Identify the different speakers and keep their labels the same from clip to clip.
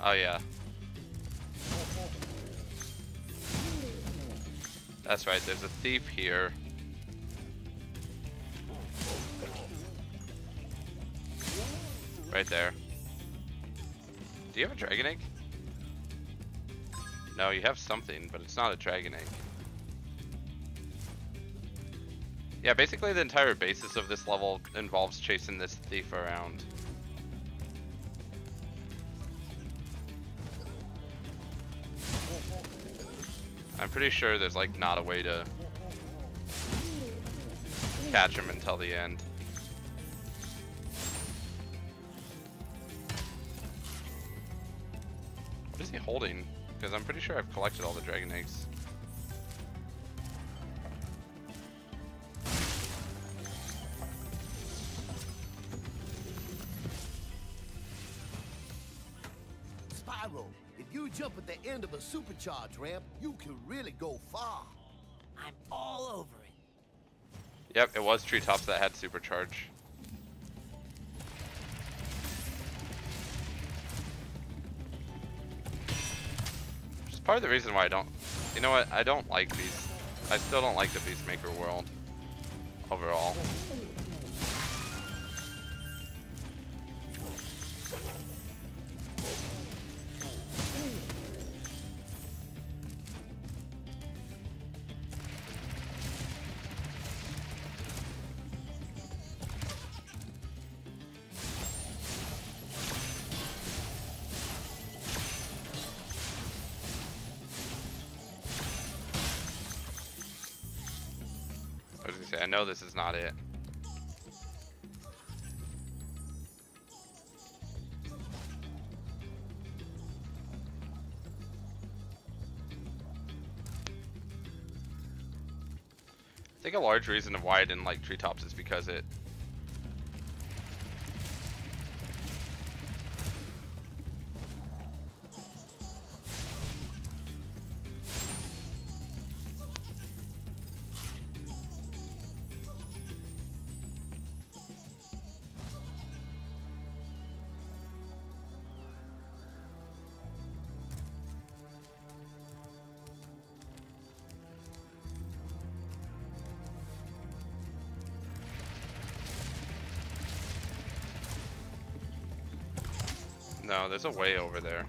Speaker 1: Oh yeah. That's right, there's a thief here. Right there. Do you have a dragon egg? No, you have something, but it's not a dragon egg. Yeah, basically the entire basis of this level involves chasing this thief around. I'm pretty sure there's like not a way to catch him until the end. What is he holding? Because I'm pretty sure I've collected all the dragon eggs.
Speaker 2: Spyro, if you jump at the end of a supercharge ramp, you can really go far.
Speaker 3: I'm all over it.
Speaker 1: Yep, it was treetops that had supercharge. Which is part of the reason why I don't... You know what? I don't like these. I still don't like the Beastmaker world overall. I was gonna say, I know this is not it. I think a large reason of why I didn't like treetops is because it... No, there's a way over there.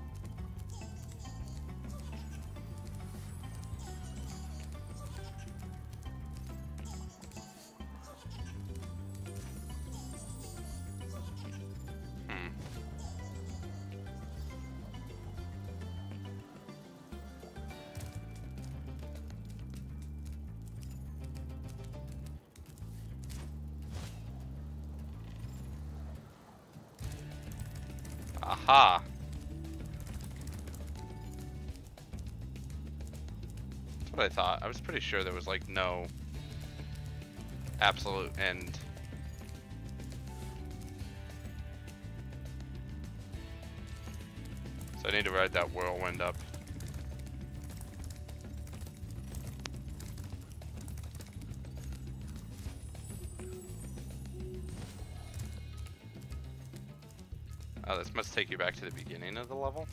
Speaker 1: Aha! That's what I thought. I was pretty sure there was like no absolute end. So I need to ride that whirlwind up. Oh, this must take you back to the beginning of the level.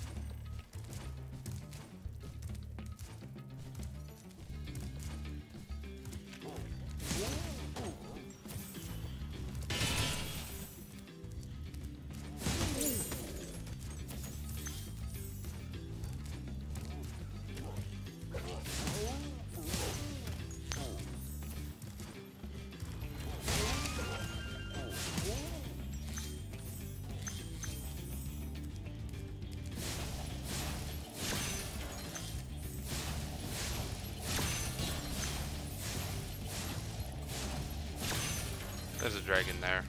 Speaker 1: There's a dragon there.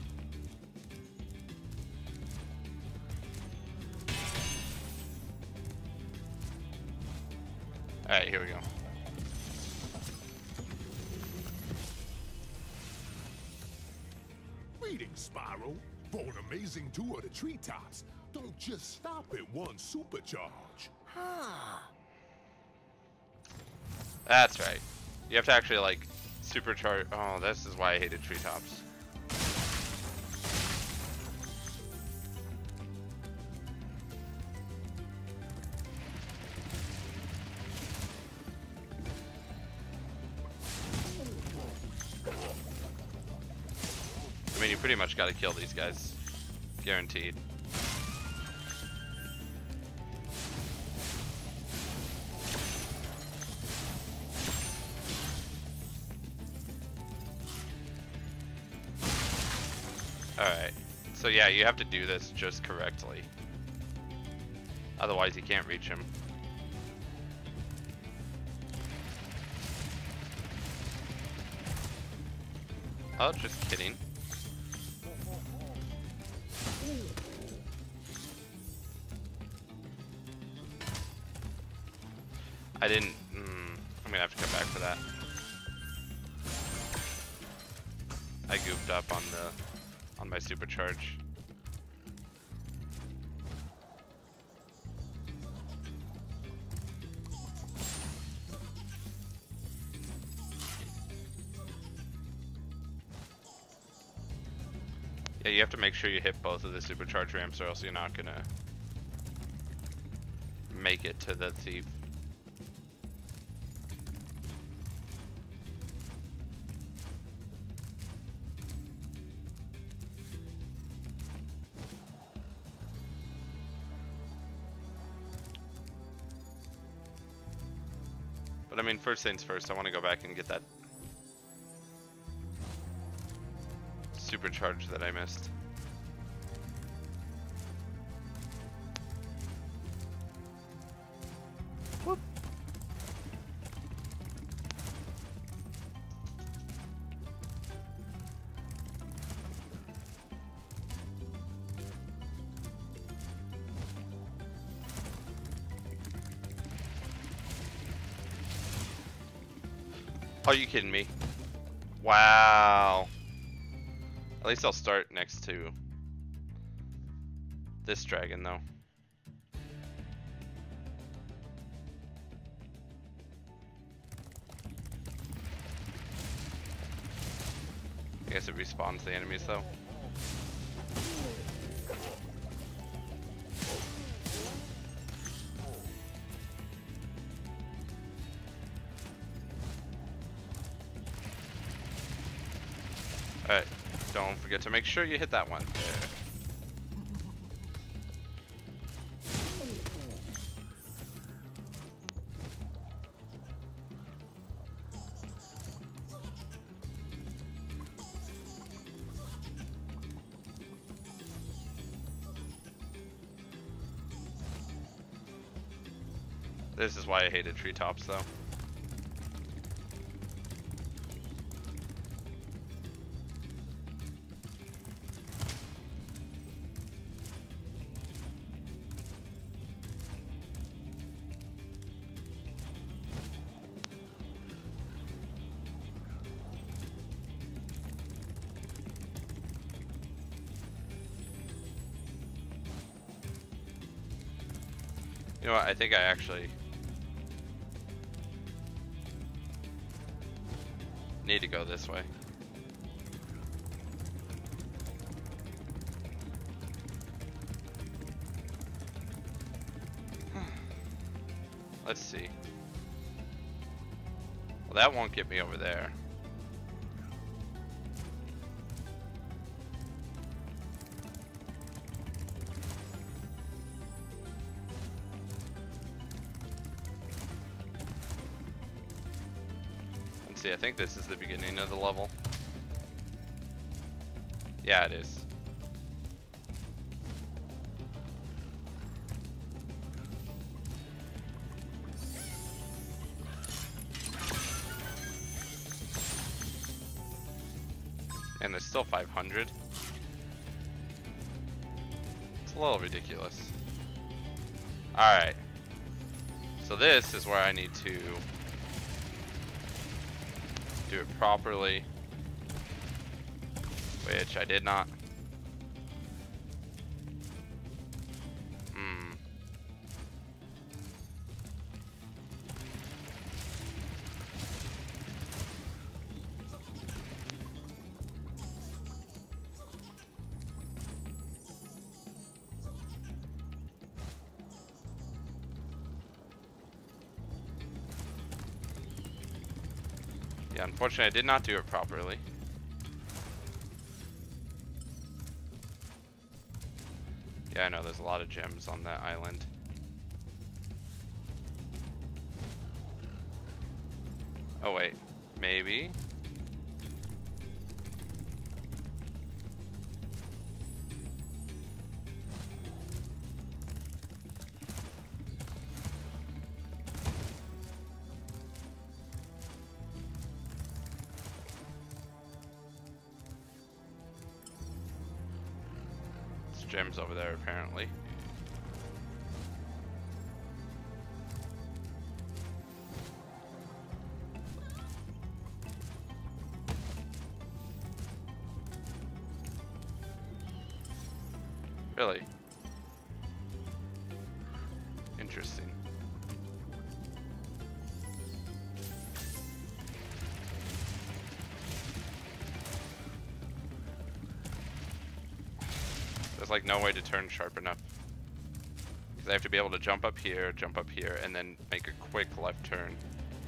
Speaker 1: Alright, here we go.
Speaker 4: Greetings, Spyro. For an amazing tour of the treetops, don't just stop at one supercharge.
Speaker 3: Huh.
Speaker 1: That's right. You have to actually like supercharge. Oh, this is why I hated treetops. you pretty much got to kill these guys. Guaranteed. Alright. So yeah, you have to do this just correctly. Otherwise you can't reach him. Oh, just kidding. I didn't. I'm gonna have to come back for that. I goofed up on my supercharge. Yeah, you have to make sure you hit both of the supercharge ramps, or else you're not gonna make it to the thief. But I mean, first things first, I want to go back and get that supercharge that I missed. Whoop. Are you kidding me? Wow. At least I'll start next to this dragon, though. I guess it respawns the enemies, though. Alright. Don't forget to make sure you hit that one. There. This is why I hated treetops, though. You know what, I think I actually need to go this way. Let's see. Well, that won't get me over there. I think this is the beginning of the level. Yeah, it is. And there's still 500. It's a little ridiculous. Alright. So this is where I need to do it properly, which I did not. Yeah, unfortunately I did not do it properly. there's a lot of gems on that island. Oh wait, maybe? There's gems over there apparently. Really? Interesting. There's like no way to turn sharp enough. Because I have to be able to jump up here, and then make a quick left turn.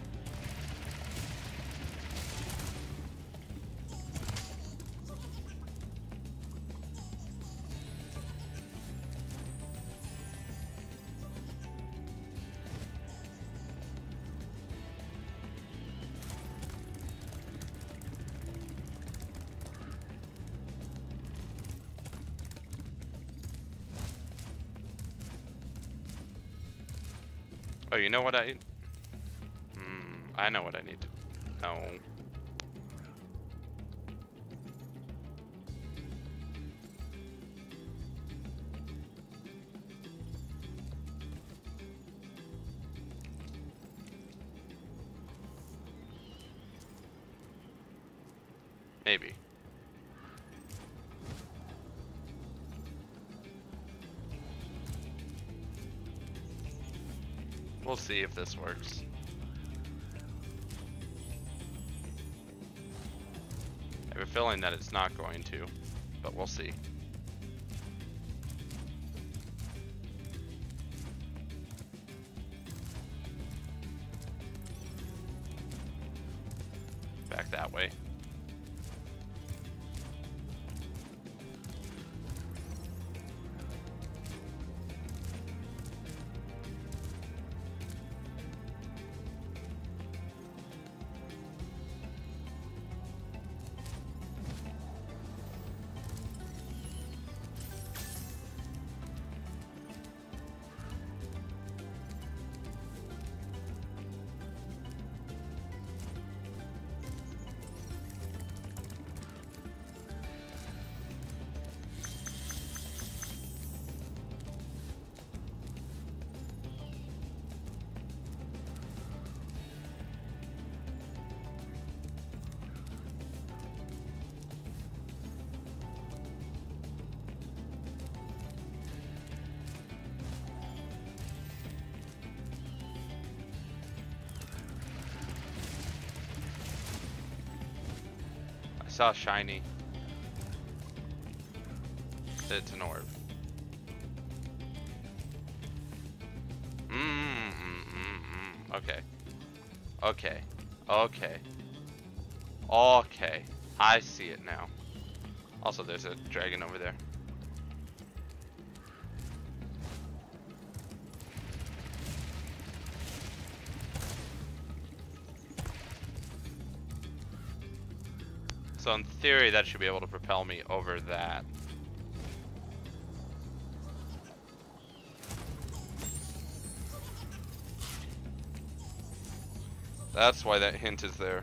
Speaker 1: Oh, you know what I know what I need to know. Maybe. We'll see if this works. I have a feeling that it's not going to, but we'll see. Back that way. Saw shiny. It's an orb. Okay. Okay. Okay. Okay. I see it now. Also, there's a dragon over there. So in theory, that should be able to propel me over that. That's why that hint is there.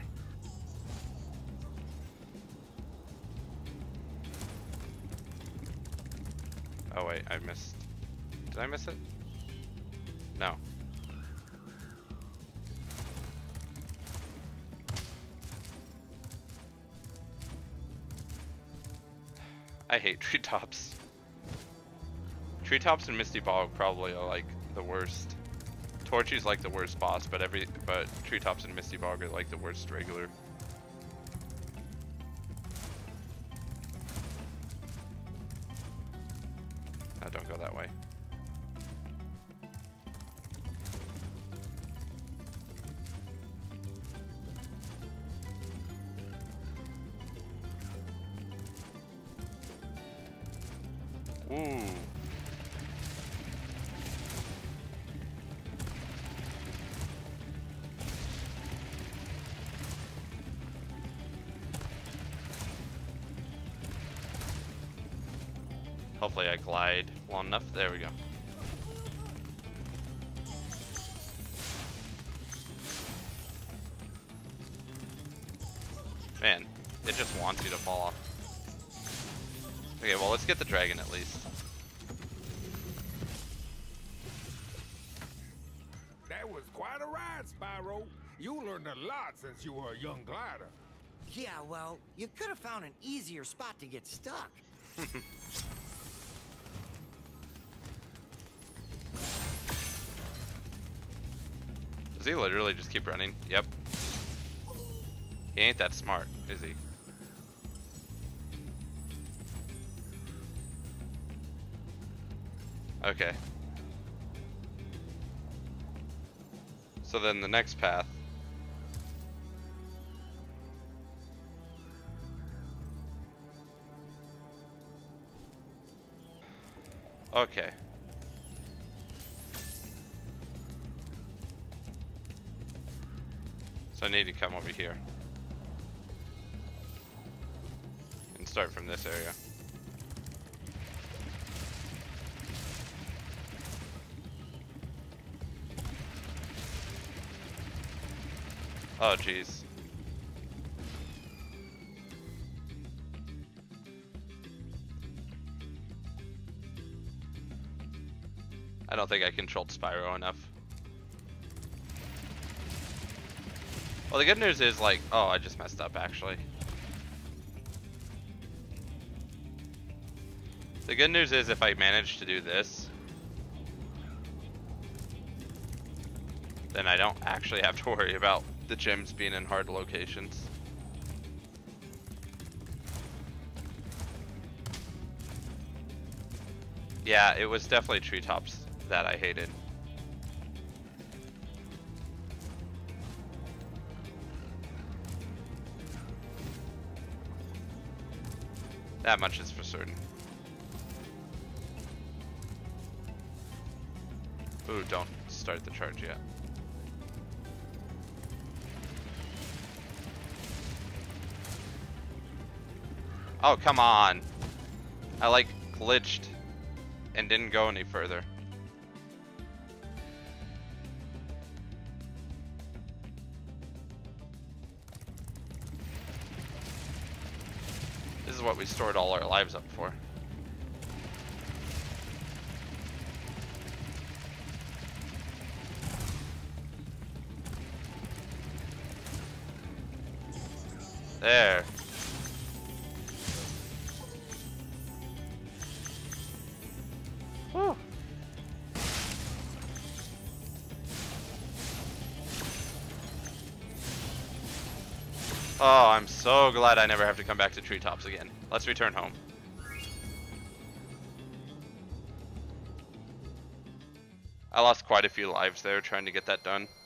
Speaker 1: Oh wait, I missed. Did I miss it? No. I hate treetops. Treetops and Misty Bog probably are like the worst. Torchy's like the worst boss, but Treetops and Misty Bog are like the worst regular. No, don't go that way. Ooh. Hopefully I glide long enough. There we go. Man, it just wants you to fall off. Okay, well, let's get the dragon at least.
Speaker 5: That was quite a ride, Spyro. You learned a lot since you were a young glider.
Speaker 3: Yeah, well, you could have found an easier spot to get stuck.
Speaker 1: Does he literally just keep running? Yep. He ain't that smart, is he? Okay. So then the next path. Okay. So I need to come over here. And start from this area. Oh, jeez. I don't think I controlled Spyro enough. Well, the good news is, like, oh, I just messed up, actually. The good news is if I manage to do this, then I don't actually have to worry about the gems being in hard locations. Yeah, it was definitely treetops that I hated. That much is for certain. Ooh, don't start the charge yet. Oh, come on. I like glitched and didn't go any further. This is what we stored all our lives up for. There. Whew. Oh, I'm so glad I never have to come back to treetops again. Let's return home. I lost quite a few lives there trying to get that done.